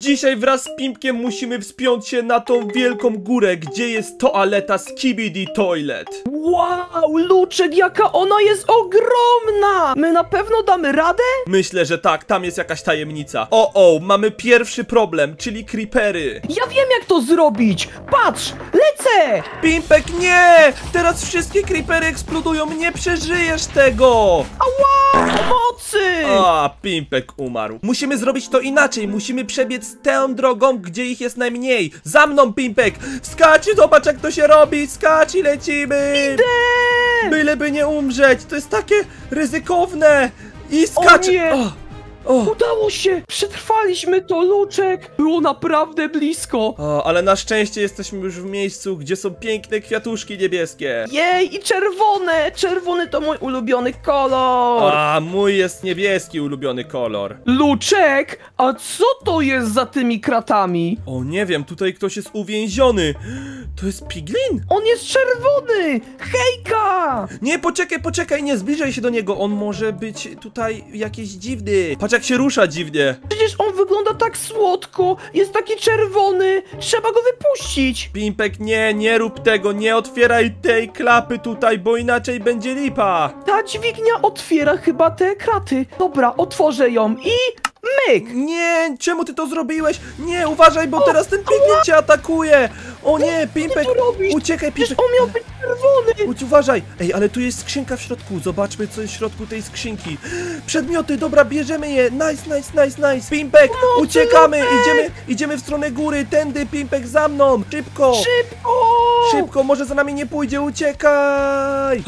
Dzisiaj wraz z Pimpkiem musimy wspiąć się na tą wielką górę, gdzie jest toaleta Skibidi Toilet. Wow, Luczek, jaka ona jest ogromna! My na pewno damy radę? Myślę, że tak, tam jest jakaś tajemnica. O, mamy pierwszy problem, czyli creepery. Ja wiem, jak to zrobić! Patrz, lecę! Pimpek, nie! Teraz wszystkie creepery eksplodują, nie przeżyjesz tego! Ała, pomocy! A, Pimpek umarł. Musimy zrobić to inaczej, musimy przebiec tą drogą, gdzie ich jest najmniej. Za mną, Pimpek! Wskacz i zobacz, jak to się robi! Skacz i lecimy! Idę! Byleby nie umrzeć, to jest takie ryzykowne! I skacz! O nie! O. Udało się! Przetrwaliśmy to, Luczek! Było naprawdę blisko! O, ale na szczęście jesteśmy już w miejscu, gdzie są piękne kwiatuszki niebieskie. Jej, i czerwone! Czerwony to mój ulubiony kolor! A, mój jest niebieski ulubiony kolor. Luczek, a co to jest za tymi kratami? O, nie wiem, tutaj ktoś jest uwięziony. To jest piglin? On jest czerwony! Hejka! Nie, poczekaj, nie zbliżaj się do niego. On może być tutaj jakiś dziwny. Patrz, jak się rusza dziwnie. Przecież on wygląda tak słodko! Jest taki czerwony! Trzeba go wypuścić! Pimpek, nie rób tego, nie otwieraj tej klapy tutaj, bo inaczej będzie lipa. Ta dźwignia otwiera chyba te kraty. Dobra, otworzę ją i... myk! Nie, czemu ty to zrobiłeś? Nie, uważaj, bo teraz ten piglin cię atakuje. O nie, Pimpek, co robisz? uciekaj, Przecież Pimpek. on miał być czerwony! Uważaj! Ej, ale tu jest skrzynka w środku. Zobaczmy, co jest w środku tej skrzynki. Przedmioty, dobra, bierzemy je. Nice. Pimpek, uciekamy! Idziemy w stronę góry. Tędy, Pimpek, za mną! Szybko! Szybko, może za nami nie pójdzie, uciekaj!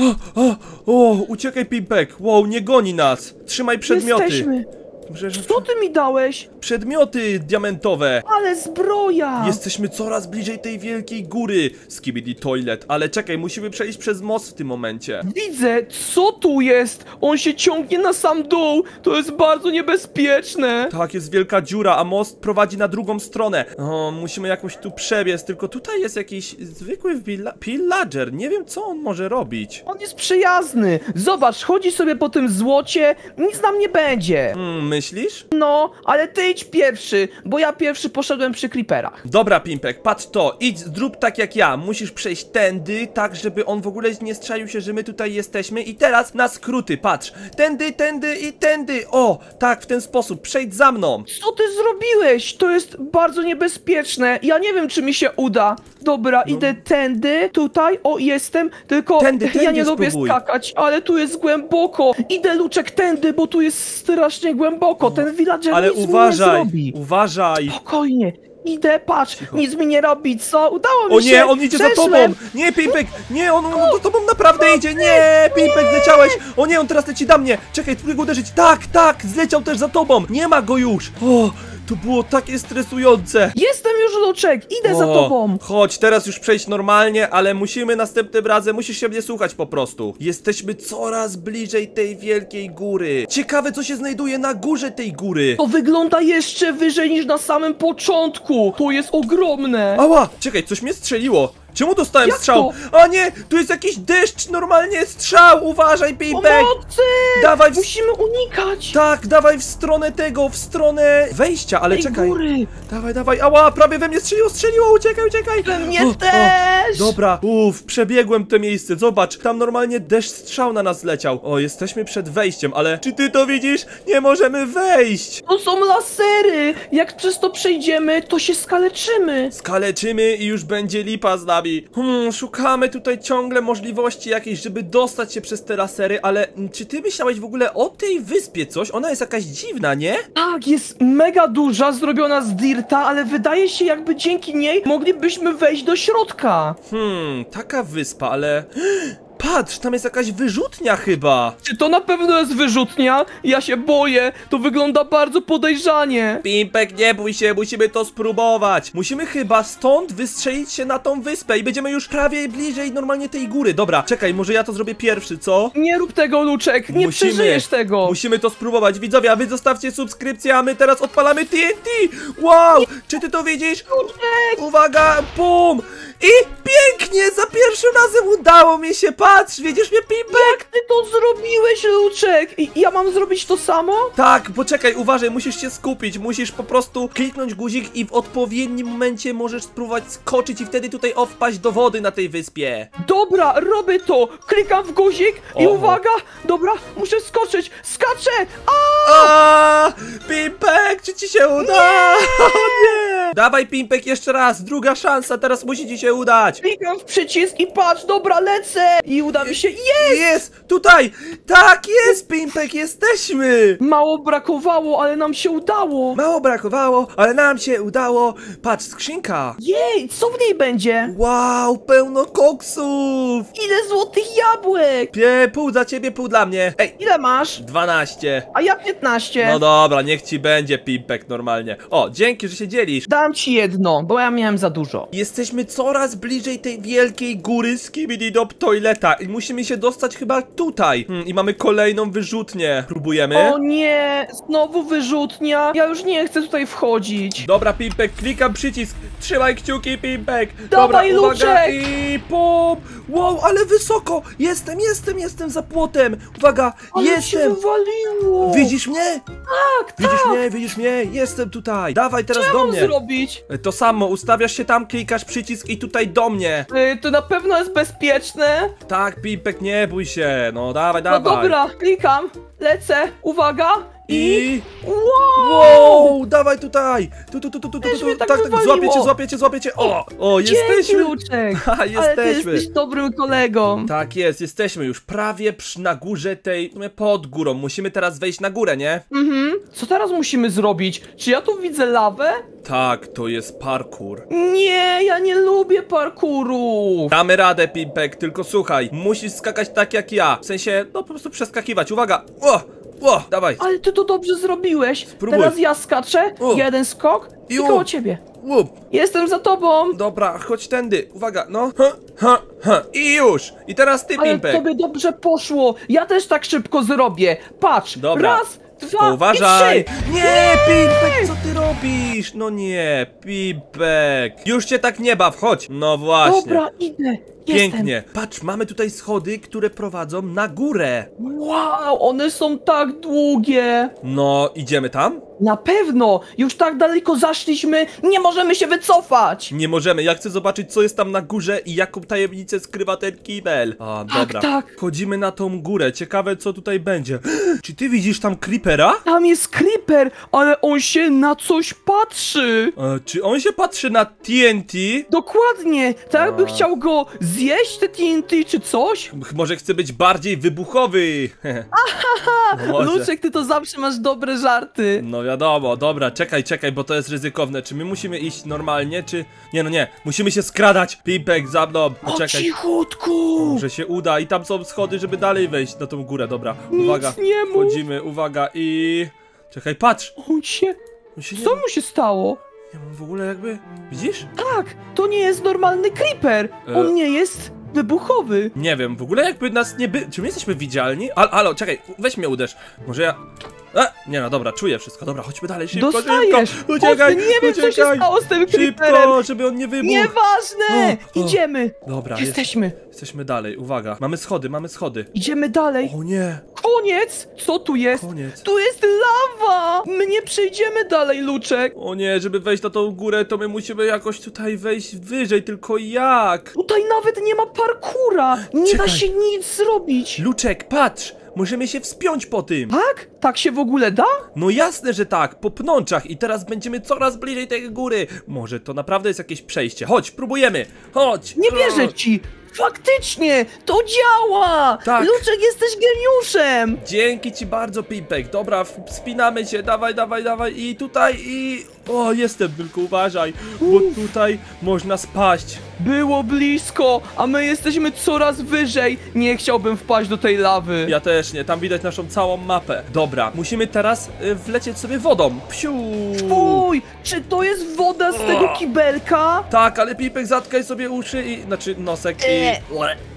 Uciekaj, Pimpek. Wow, nie goni nas. Trzymaj przedmioty. Jesteśmy. Dobrze, Co ty mi dałeś? przedmioty diamentowe. Ale zbroja! Jesteśmy coraz bliżej tej wielkiej góry Skibidi Toilet, ale czekaj, musimy przejść przez most w tym momencie. Widzę, co tu jest? On się ciągnie na sam dół. To jest bardzo niebezpieczne. Tak, jest wielka dziura, a most prowadzi na drugą stronę. O, musimy jakoś tu przebiec, tylko tutaj jest jakiś zwykły pillager. Nie wiem, co on może robić. On jest przyjazny. Zobacz, chodzi sobie po tym złocie. Nic nam nie będzie. Myślisz? No, ale ty idź pierwszy, bo ja pierwszy poszedłem przy creeperach. Dobra, Pimpek, patrz to, idź, zrób tak jak ja. Musisz przejść tędy, tak żeby on w ogóle nie strzelił się, że my tutaj jesteśmy. I teraz na skróty, patrz. Tędy i tędy. O, tak, w ten sposób, przejdź za mną. Co ty zrobiłeś? To jest bardzo niebezpieczne. Ja nie wiem, czy mi się uda. Dobra, idę tędy, tutaj, o, jestem. Tylko Tędy, ja nie lubię spróbuj. skakać, ale tu jest głęboko. Idę, Luczek, tędy, bo tu jest strasznie głęboko. Ten villager Ale nic mi nie uważaj, zrobi. uważaj. Spokojnie. Idę, patrz, Cicho. nic mi nie robi, co? Udało mi O się! nie, on idzie za tobą! Przeszłem. Nie, Pimpek! Nie, on za tobą naprawdę idzie! Nie, Pimpek, zleciałeś! O nie, on teraz leci na mnie! Czekaj, spróbuj go uderzyć! Tak, zleciał też za tobą! Nie ma go już! O, to było takie stresujące! Jestem już, Luczek, idę za tobą! Chodź, teraz już przejść normalnie, ale musimy następnym razem, musisz się mnie słuchać po prostu. Jesteśmy coraz bliżej tej wielkiej góry. Ciekawe, co się znajduje na górze tej góry. To wygląda jeszcze wyżej niż na samym początku! To jest ogromne! Ała, czekaj, coś mnie strzeliło. Czemu dostałem Jak strzał? to? O nie, tu jest jakiś deszcz, normalnie strzał, uważaj, Pimpek. Pomocy! Dawaj Musimy unikać! Tak, dawaj w stronę tego, w stronę wejścia, ale Tej czekaj. góry! Dawaj, ała, prawie we mnie strzeliło, uciekaj. We mnie też! Dobra, przebiegłem to miejsce, zobacz, tam normalnie deszcz strzał na nas leciał. O, jesteśmy przed wejściem, ale czy ty to widzisz? Nie możemy wejść. To są lasery! Jak przez to przejdziemy, to się skaleczymy! Skaleczymy i już będzie lipa z nami. Szukamy tutaj ciągle możliwości jakiejś, żeby dostać się przez te lasery, ale czy ty myślałeś w ogóle o tej wyspie coś? Ona jest jakaś dziwna, nie? Tak, jest mega duża, zrobiona z dirta, ale wydaje się, jakby dzięki niej moglibyśmy wejść do środka. Taka wyspa, ale... Patrz, tam jest jakaś wyrzutnia chyba. Czy to na pewno jest wyrzutnia? Ja się boję, to wygląda bardzo podejrzanie. Pimpek, nie bój się, musimy to spróbować. Musimy chyba stąd wystrzelić się na tą wyspę i będziemy już prawie bliżej normalnie tej góry. Dobra, czekaj, może ja to zrobię pierwszy, co? Nie rób tego, Luczek, nie przeżyjesz tego. Musimy to spróbować. Widzowie, a wy zostawcie subskrypcję, a my teraz odpalamy TNT. Wow, czy ty to widzisz? Luczek! Uwaga, bum! I pięknie, za pierwszym razem udało mi się, patrz, widzisz mnie, Pimpek? Jak ty to zrobiłeś, Luczek? I ja mam zrobić to samo? Tak, poczekaj, uważaj, musisz się skupić, musisz po prostu kliknąć guzik i w odpowiednim momencie możesz spróbować skoczyć i wtedy tutaj wpaść do wody na tej wyspie. Dobra, robię to. Klikam w guzik i Oho. uwaga. Dobra, muszę skoczyć. Skaczę! Pimpek, czy ci się uda? O nie! Dawaj, Pimpek, jeszcze raz, druga szansa, teraz musi ci się udać. Klikam w przycisk i patrz, dobra, lecę! I uda mi się. Jest, tutaj, tak jest, Pimpek, jesteśmy. Mało brakowało, ale nam się udało. Mało brakowało, ale nam się udało. Patrz, skrzynka. Jej, co w niej będzie? Wow, pełno koksów. Ile złotych jabłek? Pół dla ciebie, pół dla mnie. Ej, Ile masz? 12. A ja 15. No dobra, niech ci będzie, Pimpek, normalnie. O, dzięki, że się dzielisz. Dam ci jedno, bo ja miałem za dużo. Jesteśmy coraz bliżej tej wielkiej góry Skibidi-Dop Toileta i musimy się dostać chyba tutaj. I mamy kolejną wyrzutnię. Próbujemy? O nie, znowu wyrzutnia. Ja już nie chcę tutaj wchodzić. Dobra, Pimpek, klikam przycisk. Trzymaj kciuki, Pimpek. Dawaj, Dobra, uwaga Luczek. i pum. Wow, ale wysoko. Jestem za płotem. Uwaga, Ale się jestem. wywaliło. Widzisz mnie? Tak, Widzisz mnie? Jestem tutaj. Dawaj teraz Co do mam mnie. zrobić? To samo, ustawiasz się tam, klikasz przycisk i tutaj do mnie. To na pewno jest bezpieczne. Tak, Pimpek, nie bój się. No dawaj, No dawaj. dobra, klikam, lecę, uwaga I... Wow! Wow, dawaj tutaj. Też mnie tak tak, wywaliło. złapiecie. O, Dzięki, jesteśmy. Luczek. Ha, Ale ty jesteśmy. jesteś dobrym kolegą. Tak jest, jesteśmy już prawie na górze tej, pod górą. Musimy teraz wejść na górę, nie? Co teraz musimy zrobić? Czy ja tu widzę lawę? Tak, to jest parkour. Nie, ja nie lubię parkouru. Damy radę, Pimpek, tylko słuchaj, musisz skakać tak jak ja. W sensie, no po prostu przeskakiwać. Uwaga! Dawaj. Ale ty to dobrze zrobiłeś. Spróbuj. Teraz ja skaczę, jeden skok i Ju. koło ciebie. Łup. Jestem za tobą. Dobra, chodź tędy. Uwaga, no. I już. I teraz ty, Ale Pimpek. tobie dobrze poszło. Ja też tak szybko zrobię. Patrz, Dobra. raz, dwa To uważaj! i trzy. Nie, Pimpek, co ty robisz? No nie, Pimpek. Już cię tak nie baw, chodź. No właśnie. Dobra, idę. Pięknie. Patrz, mamy tutaj schody, które prowadzą na górę. Wow, one są tak długie. No, idziemy tam? Na pewno, już tak daleko zaszliśmy, nie możemy się wycofać. Nie możemy, ja chcę zobaczyć, co jest tam na górze i jaką tajemnicę skrywa ten kibel. A, dobra. tak. Wchodzimy na tą górę, ciekawe, co tutaj będzie. Czy ty widzisz tam creepera? Tam jest creeper, ale on się na coś patrzy. Czy on się patrzy na TNT? Dokładnie, tak jakby chciał go zjeść te TNT czy coś. Może chce być bardziej wybuchowy. No może. Luczek, ty to zawsze masz dobre żarty. No wiadomo, dobra, czekaj, bo to jest ryzykowne. Czy my musimy iść normalnie, czy... Nie, no nie, musimy się skradać. Pimpek, za mną, O, poczekaj. cichutku. Może się uda i tam są schody, żeby dalej wejść na tą górę, dobra. Uwaga, Nic nie mów. wchodzimy, uwaga i... Czekaj, patrz! On się... On się nie... Co mu się stało? Nie mam w ogóle jakby... Widzisz? Tak, to nie jest normalny creeper. On nie jest wybuchowy. Nie wiem, w ogóle jakby nas nie by... Czy my jesteśmy widzialni? Halo, czekaj, weź mnie uderz. Może ja... nie no, dobra, czuję wszystko. Dobra, chodźmy dalej, szybko, Dostajesz. szybko. Uciekaj, Boże, nie wiem, co się uciekaj. stało z tym creeperem. Szybko, żeby on nie wybuchł. Nieważne! Idziemy! Dobra, Jesteśmy. Jesteśmy dalej, uwaga. Mamy schody. Idziemy dalej. O nie, Koniec! Co tu jest? koniec. Tu jest lawa! My nie przejdziemy dalej, Luczek. O nie, żeby wejść na tą górę, to my musimy jakoś tutaj wejść wyżej, tylko jak? Tutaj nawet nie ma parkura. Nie da Czekaj. się nic zrobić. Luczek, patrz! Możemy się wspiąć po tym. Tak? Tak się w ogóle da? No jasne, że tak, po pnączach i teraz będziemy coraz bliżej tej góry. Może to naprawdę jest jakieś przejście. Chodź, próbujemy. Chodź. Nie wierzę ci. Faktycznie! To działa! Tak. Luczek, jesteś geniuszem! Dzięki ci bardzo, Pimpek. Dobra, wspinamy się, dawaj i tutaj i... O, jestem, tylko uważaj, bo tutaj można spaść. Było blisko, a my jesteśmy coraz wyżej. Nie chciałbym wpaść do tej lawy. Ja też nie, tam widać naszą całą mapę. Dobra, musimy teraz wlecieć sobie wodą. Psiu! Uj, czy to jest woda z tego kibelka? Tak, ale Pimpek, zatkaj sobie uszy i... Znaczy nosek i...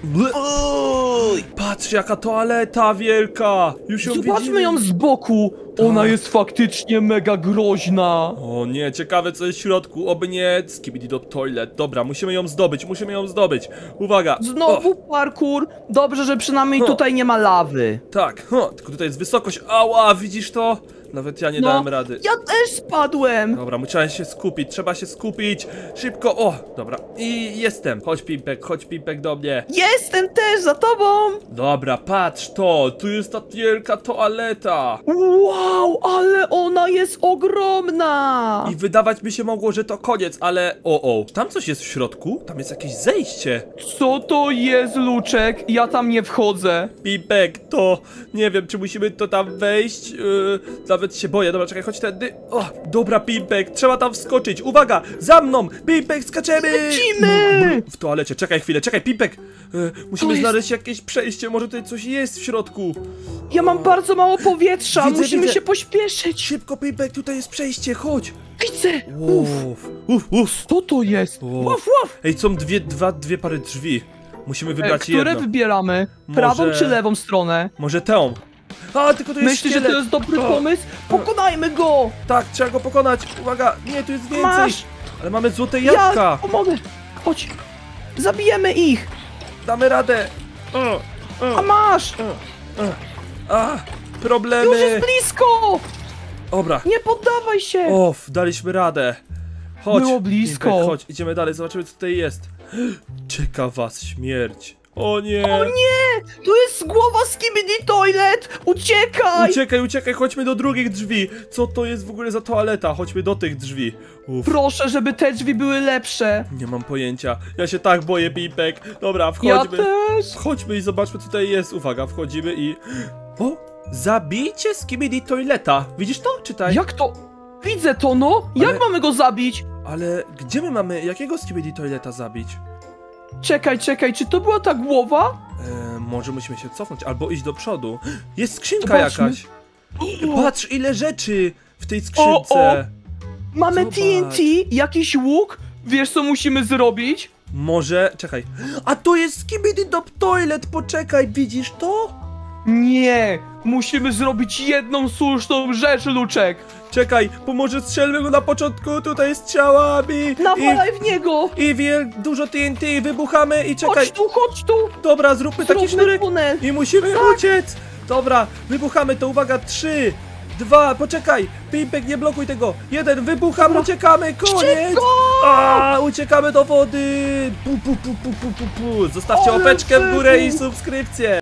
Uj. Patrz, jaka toaleta wielka! Już ją Zobaczmy widzimy. ją z boku. Ona jest faktycznie mega groźna. O nie, ciekawe co jest w środku, oby nie Skibidi Toilet. Dobra, musimy ją zdobyć. Uwaga. Znowu parkour. Dobrze, że przynajmniej tutaj nie ma lawy. Tak, tylko tutaj jest wysokość. Ała, widzisz to? Nawet ja nie dałem rady. Ja też spadłem. Dobra, musiałem się skupić, trzeba się skupić. Szybko, dobra. I jestem. Chodź Pimpek do mnie. Jestem też za tobą. Dobra, patrz to, tu jest ta wielka toaleta. Wow, ale ona jest ogromna. I wydawać by się mogło, że to koniec, ale tam coś jest w środku? Tam jest jakieś zejście. Co to jest, Luczek? Ja tam nie wchodzę. Pimpek, to nie wiem, czy musimy to tam wejść. Nawet się boję. Dobra, czekaj, chodź tędy. Dobra, Pimpek, trzeba tam wskoczyć. Uwaga, za mną! Pimpek, skaczemy! Lecimy! W toalecie, czekaj chwilę, Pimpek. Musimy znaleźć jakieś przejście, może tutaj coś jest w środku. Ja mam bardzo mało powietrza, musimy widzę. się pośpieszyć. Szybko, Pimpek, tutaj jest przejście, chodź. Widzę. Uf. Co to jest? Uf. Ej, są dwie pary drzwi. Musimy wybrać Które jedno. wybieramy? Prawą czy lewą stronę? Może tę. Tylko tu jest Myślisz, że szkielet. to jest dobry pomysł? Pokonajmy go! Tak, trzeba go pokonać. Uwaga, nie, tu jest więcej. Masz! Ale mamy złote jabłka. Ja pomogę! Chodź! Zabijemy ich! Damy radę. A masz! Problemy. Już jest blisko! Dobra. Nie poddawaj się! Daliśmy radę. Chodź. Było blisko. Pimpek, chodź, idziemy dalej, zobaczymy co tutaj jest. Czeka was śmierć. O nie. O nie! Tu jest głowa Skibidi Toilet! Uciekaj! Uciekaj, chodźmy do drugich drzwi. Co to jest w ogóle za toaleta? Chodźmy do tych drzwi. Proszę, żeby te drzwi były lepsze. Nie mam pojęcia. Ja się tak boję, Pimpek. Dobra, Ja wchodźmy. też. Wchodźmy i zobaczmy co tutaj jest. Uwaga, wchodzimy i... Zabijcie Skibidi Toileta. Widzisz to? Czytaj. Jak to? Widzę to, no! Jak Ale- mamy go zabić? Ale gdzie my mamy... Jakiego Skibidi Toileta zabić? Czekaj, czy to była ta głowa? Może musimy się cofnąć albo iść do przodu. Jest skrzynka Zobaczmy. jakaś. Patrz ile rzeczy w tej skrzynce. Mamy Zobacz. TNT, jakiś łuk. Wiesz co musimy zrobić? Może... Czekaj. A tu jest Skibidi Toilet, poczekaj, widzisz to? Nie, musimy zrobić jedną słuszną rzecz, Luczek. Czekaj, może strzelmy go na początku, tutaj jest ciałami. Nawalaj w niego. I dużo TNT, wybuchamy i czekaj. Chodź tu. Dobra, zróbmy taki Zróbmy sznurek tunel. i musimy uciec. Dobra, wybuchamy to, uwaga, 3, 2, poczekaj, Pimpek, nie blokuj tego. 1, wybucham, uciekamy, koniec. Szybko! Uciekamy do wody. Zostawcie Ale łapeczkę w górę i wybuch. subskrypcję.